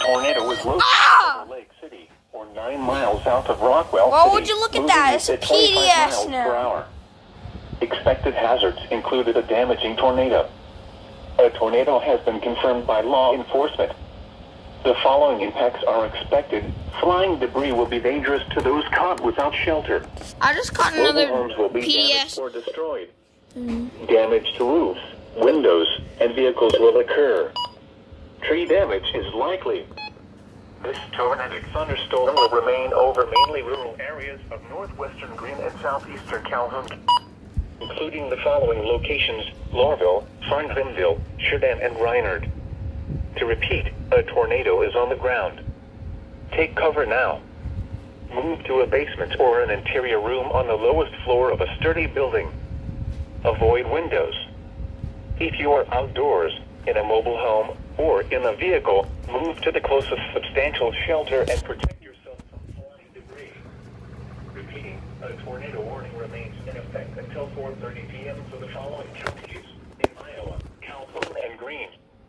tornado is located in Lake City, or 9 miles south of Rockwell Well, City, would you look at that? It's a moving at 25 PDS miles now. per hour. Expected hazards included a damaging tornado. A tornado has been confirmed by law enforcement. The following impacts are expected. Flying debris will be dangerous to those caught without shelter. I just caught Mobile another homes will be damaged PDS. or destroyed. Damage to roofs, windows, and vehicles will occur. Tree damage is likely. This tornadic thunderstorm will remain over mainly rural areas of northwestern Greene and southeastern Calhoun, including the following locations: Lorville, Farnhamville, Sheridan, and Reinard. To repeat, a tornado is on the ground. Take cover now. Move to a basement or an interior room on the lowest floor of a sturdy building. Avoid windows. If you are outdoors, in a mobile home, or in a vehicle, move to the closest substantial shelter and protect yourself from flying debris. Repeating, a tornado warning remains in effect until 4:30 p.m. for the following counties in Iowa, Calhoun, and Greene.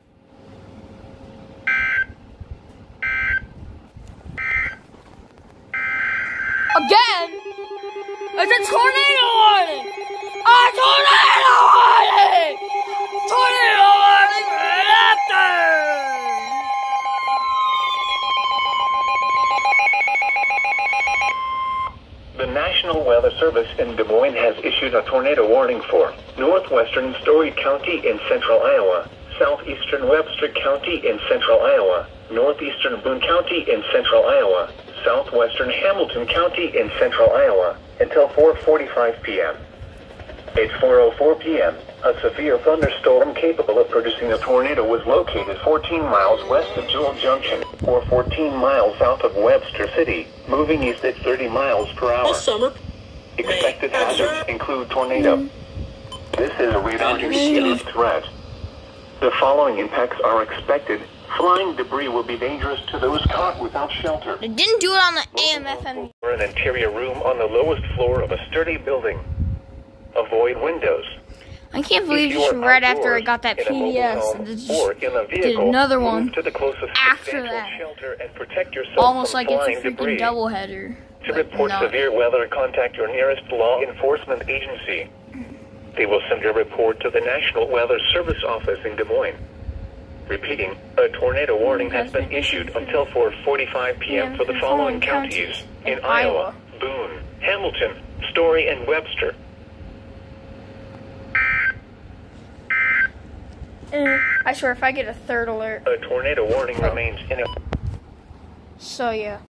Again? It's a tornado warning! A tornado warning! Tornado warning right after! The National Weather Service in Des Moines has issued a tornado warning for northwestern Story County in central Iowa, southeastern Webster County in central Iowa, northeastern Boone County in central Iowa, southwestern Hamilton County in central Iowa, until 4:45 p.m. At 4:04 p.m., a severe thunderstorm capable of producing a tornado was located 14 miles west of Jewel Junction, or 14 miles south of Webster City, moving east at 30 miles per hour. Expected hazards include tornado. This is a radar-indicated threat. The following impacts are expected. Flying debris will be dangerous to those caught without shelter. They didn't do it on the AM/FM. Or an interior room on the lowest floor of a sturdy building. Avoid windows. I can't believe just right after I got that PDS, and just did another one to the closest after substantial that. shelter and protect yourself Almost from like it's a flying freaking debris. doubleheader. To but report not. severe weather, contact your nearest law enforcement agency. They will send your report to the National Weather Service office in Des Moines. Repeating, a tornado warning has been issued until 4:45 p.m. for the following counties in Iowa, Boone, Hamilton, Story, and Webster. I swear, if I get a third alert. A tornado warning remains in effect. So, yeah.